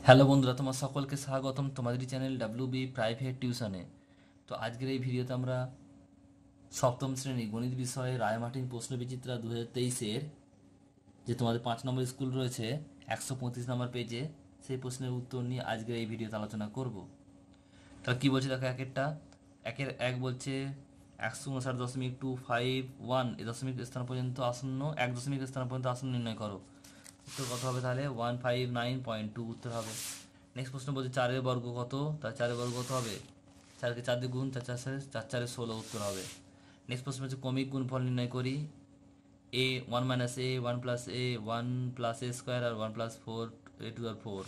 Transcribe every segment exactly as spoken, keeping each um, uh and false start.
Hello বন্ধুরা, তোমার সকলকে স্বাগতম তোমাদেরই চ্যানেল ডাব্লিউ বি প্রাইভেট টিউশনে। তো আজকের এই ভিডিওতে আমরা সপ্তম শ্রেণী গণিত বিষয়ে রায়মার্টিন প্রশ্নবিচিত্রা দু হাজার তেইশের যে তোমাদের পাঁচ নম্বর স্কুল রয়েছে একশো পঁয়ত্রিশ নম্বর পেজে, সেই প্রশ্নের উত্তর নিয়ে আজকের এই ভিডিওতে আলোচনা করব। তাহলে কী বলছে দেখো, একেরটা একের এক বলছে একশো উনষাট দশমিক টু ফাইভ ওয়ান এ দশমিক স্থান পর্যন্ত আসন্ন এক দশমিক স্থান পর্যন্ত আসন্ন নির্ণয় করো। উত্তর কত হবে? তাহলে one five nine point two উত্তর হবে। নেক্সট প্রশ্ন বলছে চারের বর্গ কত, তার চারের বর্গ কত হবে? চারকে চার দিয়ে গুণ, চার চার চার চারে ষোলো উত্তর হবে। নেক্সট প্রশ্ন হচ্ছে ক্রমিক গুণফল নির্ণয় করি। A one minus A one plus A one plus A square আর one plus four A two আর ফোর।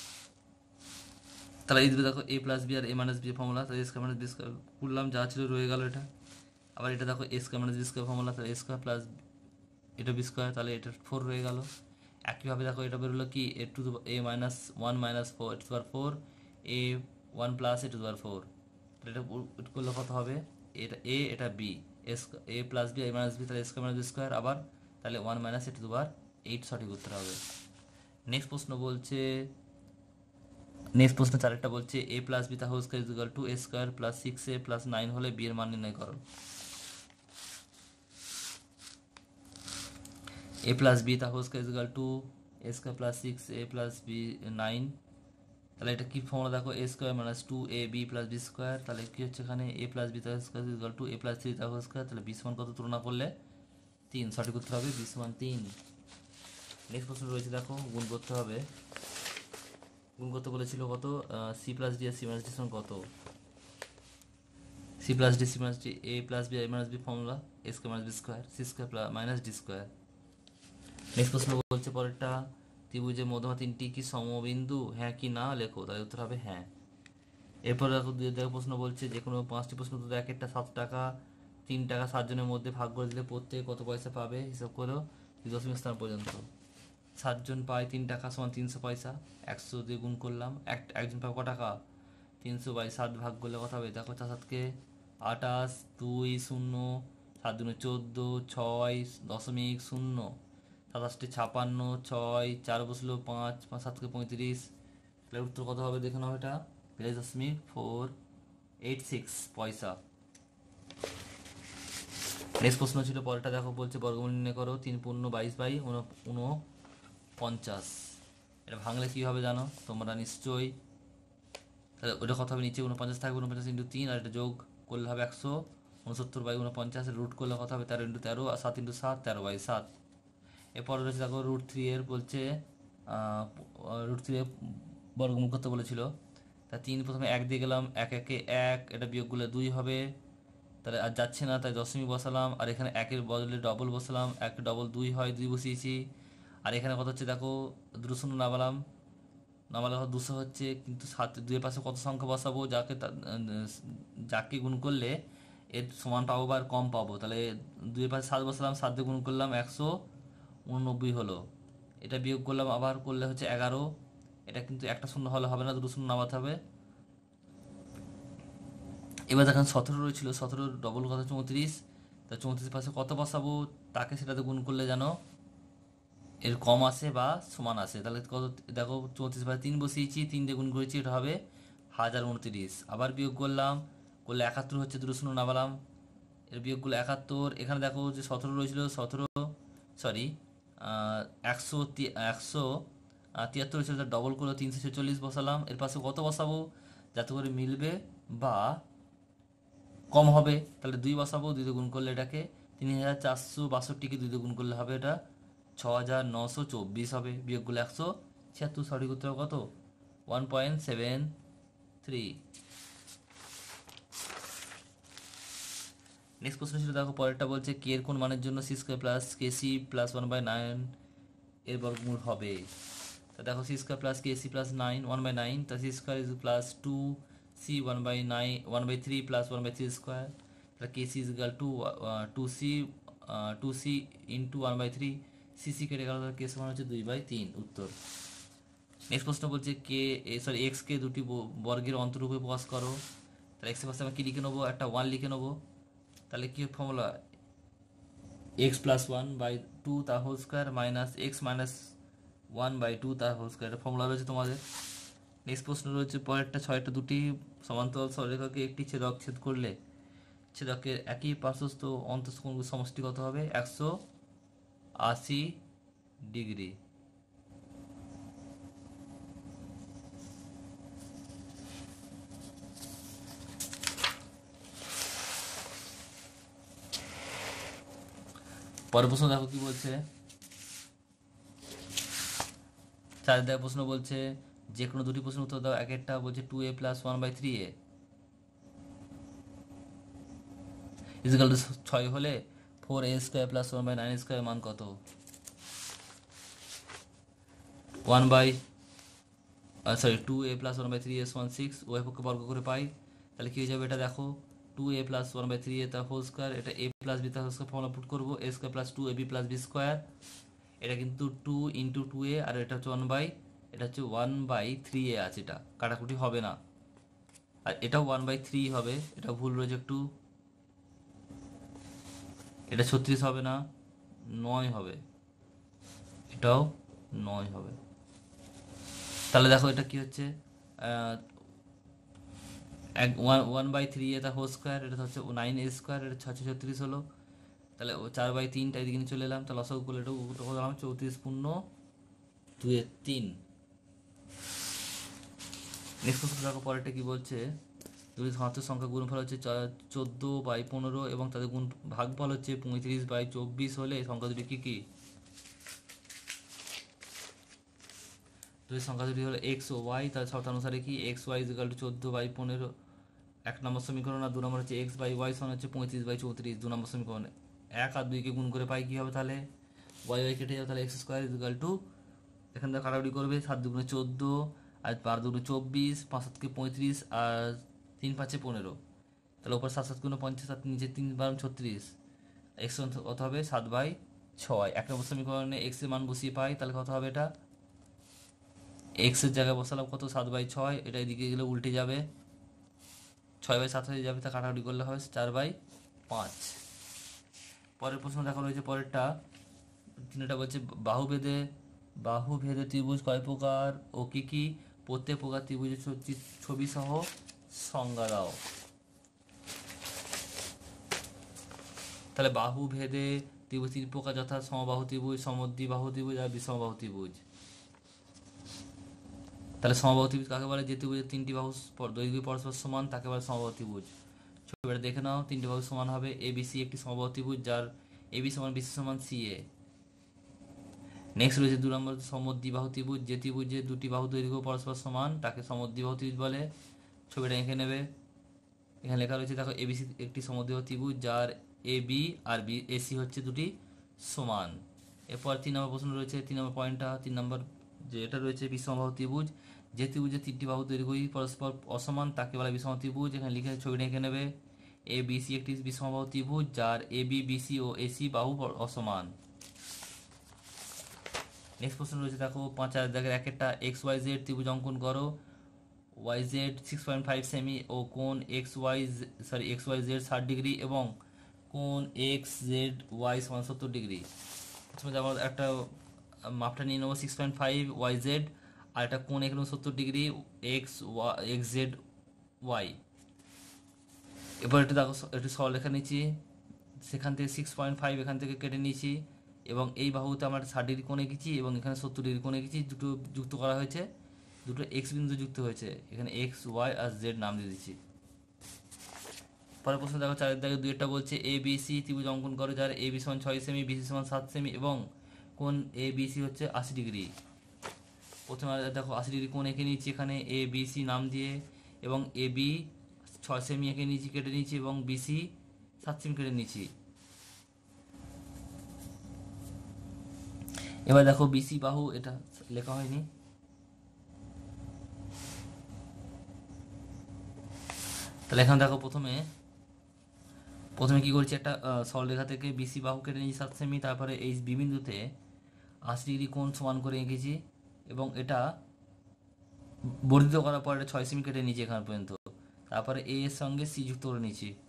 তাহলে এই দেখো এ প্লাস বি আর এ মাইনাস বি ফর্মুলা, তাহলে A square minus B square করলাম, যা ছিল রয়ে গেল এটা। আবার এটা দেখো A square minus B square formula, তাহলে এ স্কোয়ার প্লাস এটা বি স্কোয়ার, তাহলে এটা ফোর রয়ে গেল। একইভাবে দেখো এটা বেরোলো কি A two A minus one minus four A two power four A one plus A two power four, এটা করলে কত হবে? এটা এ এটা B S A plus B A minus B, তাহলে স্কোয়ার মাইনাস বি স্কোয়ার, আবার তাহলে one minus A two power eight সঠিক উত্তর হবে। নেক্সট প্রশ্ন বলছে নেক্সট প্রশ্ন চারেরটা বলছে এ প্লাস বি তা whole square is equal to A square plus six A plus nine হলে বি এর মান নির্ণয় করো। এ প্লাস বি তা whole square is equal to A square plus six A plus B nine, তাহলে এটা কি ফর্মুলা দেখো A square minus two A B plus B square, তাহলে কি হচ্ছে এখানে A plus B square equal to A plus three তা whole square, তাহলে বি সমান কত তুলনা করলে তিন, সঠিক উত্তর হবে বি সমান তিন। নেক্সট প্রশ্ন রয়েছে দেখো গুণ করতে হবে। গুণ করতে বলেছিল কত? সি প্লাস ডি আর সি মাইনাস ডি সমান কত? C plus D C minus D A plus B A minus B formula A square minus B square C square plus minus D square. Next প্রশ্ন বলছে পরেরটা ত্রিভুজের মধ্যমা তিনটি কি সমবিন্দু, হ্যাঁ কি না লেখো, তাই উত্তর হবে হ্যাঁ। এরপর দেখো দেখো প্রশ্ন বলছে যে কোনো পাঁচটি প্রশ্ন তো এক একটা সাত টাকা তিন টাকা সাতজনের মধ্যে ভাগ করে দিলে প্রত্যেকে কত পয়সা পাবে হিসাব করো দশমিক স্থান পর্যন্ত। সাতজন পায় তিন টাকা সমান তিনশো পয়সা, একশো দিয়ে গুণ করলাম, এক একজন পাবে ক টাকা? তিনশো বাই সাত ভাগ করলে কথা হবে দেখো চার সাতকে আটাশ, দুই শূন্য, সাত দুনে চোদ্দো, ছয় দশমিক শূন্য, সাতাশটি ছাপান্ন, ছয় চার বসলো পাঁচ, পাঁচ সাতকে পঁয়ত্রিশ, তাহলে উত্তর কত হবে দেখে নাও, এটা বিরাশি দশমিক ফোর এইট সিক্স পয়সা। নেক্সট প্রশ্ন ছিল পরেরটা দেখো বলছে বর্গমূল নির্ণয় করো তিন পূর্ণ বাইশ বাই উনপঞ্চাশ, এটা ভাঙলে কী হবে জানো তোমরা নিশ্চয়ই? তাহলে ওটা কথা হবে নিচে উনপঞ্চাশ থাকবে, উনপঞ্চাশ ইন্টু তিন, আর এটা যোগ করলে হবে একশো উনসত্তর বাই উনপঞ্চাশ, রুট করলে কথা হবে তেরো ইন্টু তেরো আর সাত ইন্টু সাত তেরো বাই সাত। এরপর রয়েছে দেখো রুট থ্রি এর বলছে রুট থ্রি এর বর্গমূল করতে বলেছিল। তা তিন প্রথমে এক দিয়ে গেলাম, এক একে এক, এটা বিয়োগ করলে দুই হবে, তাহলে আর যাচ্ছে না তাই দশমিক বসালাম, আর এখানে একের বদলে ডবল বসালাম, এক ডবল দুই হয়, দুই বসিয়েছি। আর এখানে কত হচ্ছে দেখো দুটো শূন্য নামালাম, নামালে দুশো হচ্ছে, কিন্তু সাত দুইয়ের পাশে কত সংখ্যা বসাবো যাকে যাকে গুণ করলে এর সমান পাবো বা কম পাবো, তাহলে দুইয়ের পাশে সাত বসালাম, সাত দিয়ে গুণ করলাম একশো উননব্বই হলো, এটা বিয়োগ করলাম আবার করলে হচ্ছে এগারো, এটা কিন্তু একটা শূন্য হলে হবে না, দুটো শূন্য নামাতে হবে। এবার দেখেন সতেরো রয়েছিল, সতেরো ডবল কথা চৌত্রিশ, তা চৌত্রিশের পাশে কত বসাবো তাকে সেটাতে গুণ করলে যেন এর কম আসে বা সমান আসে, তাহলে কত দেখো চৌত্রিশ বাই তিন বসিয়েছি, তিন দিয়ে গুণ করেছি, এটা হবে হাজার উনত্রিশ, আবার বিয়োগ করলাম করলে একাত্তর হচ্ছে, দুটো শূন্য নামালাম, এর বিয়োগ করলে একাত্তর, এখানে দেখো যে সতেরো রয়েছিল সতেরো সরি একশো একশো তিয়াত্তর হয়েছিল, তার ডবল করলে তিনশো ছেচল্লিশ বসালাম, এর পাশে কত বসাবো যাতে করে মিলবে বা কম হবে, তাহলে দুই বসাবো, দুই দিয়ে গুণ করলে এটাকে তিন হাজার চারশো বাষট্টিকে দুই দিয়ে গুণ করলে হবে এটা ছ হাজার নশো চব্বিশ হবে, বিয়োগ করলে একশো ছিয়াত্তর, সঠিক উত্তর কত? One point seven three. Next প্রশ্ন ছিল দেখো পরেরটা বলছে কে এর কোন মানের জন্য C square plus K C plus one by nine এর বর্গমূল হবে। তা দেখো C square plus K C plus nine one by nine, তা C square is plus two C one by nine one by three plus one by three square, তাহলে K C is equal to two C two C into one by three, C C কেটে গেল, কে সমান হচ্ছে দুই by তিন উত্তর। Next প্রশ্ন বলছে কে সরি এক্স কে দুটি বর্গের অন্তরূপে প্রকাশ করো, তাহলে এক্সের পাশে আমি কী লিখে নেবো, একটা ওয়ান লিখে নেবো, তাহলে কি formula X plus one by two তার whole square minus X minus one by two তার হোল স্কোয়ার, এটা ফর্মুলা রয়েছে তোমাদের। নেক্সট প্রশ্ন রয়েছে পরেরটা ছয়টা দুটি সমান্তরাল সরলরেখাকে একটি ছেদক ছেদ করলে ছেদকের একই পার্শ্বস্থ অন্তঃকোণগুলোর সমষ্টি কত হবে? একশো আশি ডিগ্রি। পরের প্রশ্ন দেখো কি বলছে। চার দেওয়া প্রশ্ন বলছে যে কোনো দুটি প্রশ্ন উত্তর দাও। এক একটা বলছে two A plus one by three A is equal to ছয় হলে four A square plus one by nine square মান কত? One by sorry two A plus one by three S one six Y পক্ষে বর্গ করে পাই, তাহলে কী হয়ে যাবে এটা দেখো two A plus one by three A তার হোল স্কোয়ার, এটা এ প্লাস বি তার হোল স্কোয়ার ফর্মুলা পুট করবো, A square plus two A B plus B square, এটা কিন্তু টু ইন্টু টু এ আর এটা হচ্ছে ওয়ান বাই এটা হচ্ছে ওয়ান বাই থ্রি এ আছে, এটা কাটাকুটি হবে না, আর এটাও ওয়ান বাই থ্রি হবে, এটা ভুল রয়েছে একটু, এটা ছত্রিশ হবে না, নয় হবে, এটাও নয় হবে। তাহলে দেখো এটা কি হচ্ছে এক ওয়ান ওয়ান বাই থ্রি এটা হোল স্কোয়ার, এটা হচ্ছে নাইন এ স্কোয়ার, এটা ছশো ছত্রিশ হলো, তাহলে চার বাই তিনটা এদিকে চলে এলাম, তাহলে লসাগু করলে এটা হলাম চৌত্রিশ পূর্ণ দুয়ে তিন। নেক্সট প্রশ্ন দেখো পরেরটা কি বলছে, দুটি ধনাত্মক সংখ্যা গুণফল হচ্ছে চোদ্দো বাই পনেরো এবং তাদের গুণ ভাগফল হচ্ছে পঁয়ত্রিশ বাই চব্বিশ হলে সংখ্যা দুটি কী কী? দুই সংখ্যা দুটি হলো এক্স ও ওয়াই, তার শর্ত অনুসারে কি এক্স ওয়াই ইজিক্যাল টু চোদ্দো বাই পনেরো এক নম্বর সমীকরণ, আর দু নম্বর হচ্ছে এক্স বাই ওয়াই সমান হচ্ছে পঁয়ত্রিশ বাই চৌত্রিশ দু নম্বর সমীকরণ। এক আর দুইকে গুণ করে পাই কী হবে তাহলে? ওয়াই ওয়াই কেটে যাবে, তাহলে এক্স স্কোয়ার ইজিক্যাল টু এখান থেকে কাটাকুটি করবে সাত দুগুণে চোদ্দো আর বারো দুগুণে চব্বিশ, পাঁচ সাতকে পঁয়ত্রিশ আর তিন পাঁচে পনেরো, তাহলে ওপর সাত সাত গুণে পঞ্চাশ আর নিচে তিন বারো ছত্রিশ, এক্স কত হবে? সাত বাই ছয়। এক নম্বর সমীকরণে এক্স এর মান বসিয়ে পাই, তাহলে কত হবে এটা? এক্স এর জায়গায় বসালাম কত? সাত বাই ছয়, এটা এদিকে গেলে উল্টে যাবে, ছয় বাই সাত হয়ে যাবে, তা কাটাকুটি করলে হবে চার বাই পাঁচ। পরের প্রশ্ন দেখা রয়েছে পরেরটা তিনটা বলছে বাহুভেদে বাহুভেদে ত্রিভুজ কয় প্রকার ও কি কি? প্রত্যেক প্রকার ত্রিভুজের ছবি সহ সংজ্ঞা দাও। তাহলে বাহুভেদে ত্রিভুজ তিন প্রকার যথা সমবাহু ত্রিভুজ, সমদ্বিবাহু ত্রিভুজ আর বিষমবাহু ত্রিভুজ। তাহলে সমবাহু ত্রিভুজ কাকে বলে? যে ত্রিভুজের তিনটি বাহু দৈর্ঘ্য পরস্পর সমান তাকে বলে সমবাহু ত্রিভুজ। ছবিটা দেখে নাও, তিনটি বাহু সমান হবে, এ বি সি একটি সমবাহু ত্রিভুজ যার এ বি সমান বিসি সমান সি এ। নেক্সট রয়েছে দু নম্বর সমদ্বিবাহু ত্রিভুজ, যে ত্রিভুজের দুটি বাহু দৈর্ঘ্য পরস্পর সমান তাকে সমদ্বিবাহু ত্রিভুজ বলে। ছবিটা এঁকে নেবে, এখানে লেখা রয়েছে দেখো এবিসি একটি সমদ্বিবাহু ত্রিভুজ যার এ বি আর বি এসি হচ্ছে দুটি সমান। এরপর তিন নম্বর প্রশ্ন রয়েছে, তিন নম্বর পয়েন্টটা তিন নম্বর যে এটা রয়েছে বিষমবাহু ত্রিভুজ, যে ত্রিভুজের তিনটি বাহু দৈর্ঘ্যই পরস্পর অসমান তাকে বলা বিষম ত্রিভুজ। এখানে লিখে ছবিটা এঁকে নেবে, এ বিসি একটি বিষমবাহু ত্রিভুজ যার এ বি বিসি ও এসি বাহু অসমান। নেক্সট প্রশ্ন রয়েছে দেখো পাঁচ হাজার দেখে এক একটা এক্স ওয়াই জেড ত্রিভুজ অঙ্কন করো, Y Z six point five সেমি ও কোণ X Y sorry X Y Z ষাট ডিগ্রি এবং কোণ এক্স জেড ওয়াই সমান সত্তর ডিগ্রি। প্রথমে আমরা একটা মাপটা নিয়ে নেবো six point five Y Z, আর একটা কোণ এখানে সত্তর degree X X Z Y. এবার একটু দেখো একটু সরলরেখা নিচ্ছি, সেখান থেকে সিক্স পয়েন্ট ফাইভ এখান থেকে কেটে নিয়েছি এবং এই বাহুতে আমরা ষাট ডিগ্রি কোণে এঁকেছি এবং এখানে সত্তর ডিগ্রি কোণে এঁকেছি, দুটো যুক্ত করা হয়েছে, দুটো এক্স বিন্দু যুক্ত হয়েছে, এখানে এক্স ওয়াই আর জেড নাম দিয়ে দিচ্ছি। পরের প্রশ্ন দেখো চারের দাগে দুই একটা বলছে এ বি সি ত্রিভুজ অঙ্কন করো যার এ বি সমান ছয় সেমি, বিসি সমান সাত সেমি এবং কোণ এ বি সি হচ্ছে আশি ডিগ্রি। প্রথমে দেখো আশি ডিগ্রি কোণ এঁকে নিচ্ছি এখানে এ বি সি নাম দিয়ে, এবং এ বি ছয় সেমি এঁকে নিচ্ছি কেটে নিচ্ছি এবং বিসি সাত সেমি কেটে নিচ্ছি। এবার দেখো বিসি বাহু, এটা লেখা হয়নি, তাহলে এখানে দেখো প্রথমে প্রথমে কি করছি, একটা সরলরেখা থেকে বিসি বাহু কেটে নিয়েছি সাত সেমি, তারপরে এই বি বিন্দুতে আশি ডিগ্রি কোণ সমান করে এঁকেছি এবং এটা বর্ধিত করার পর এটা ছয় সেমি কেটে নিয়েছি এখান পর্যন্ত, তারপরে এ এর সঙ্গে সি যুক্ত করে নিয়েছি।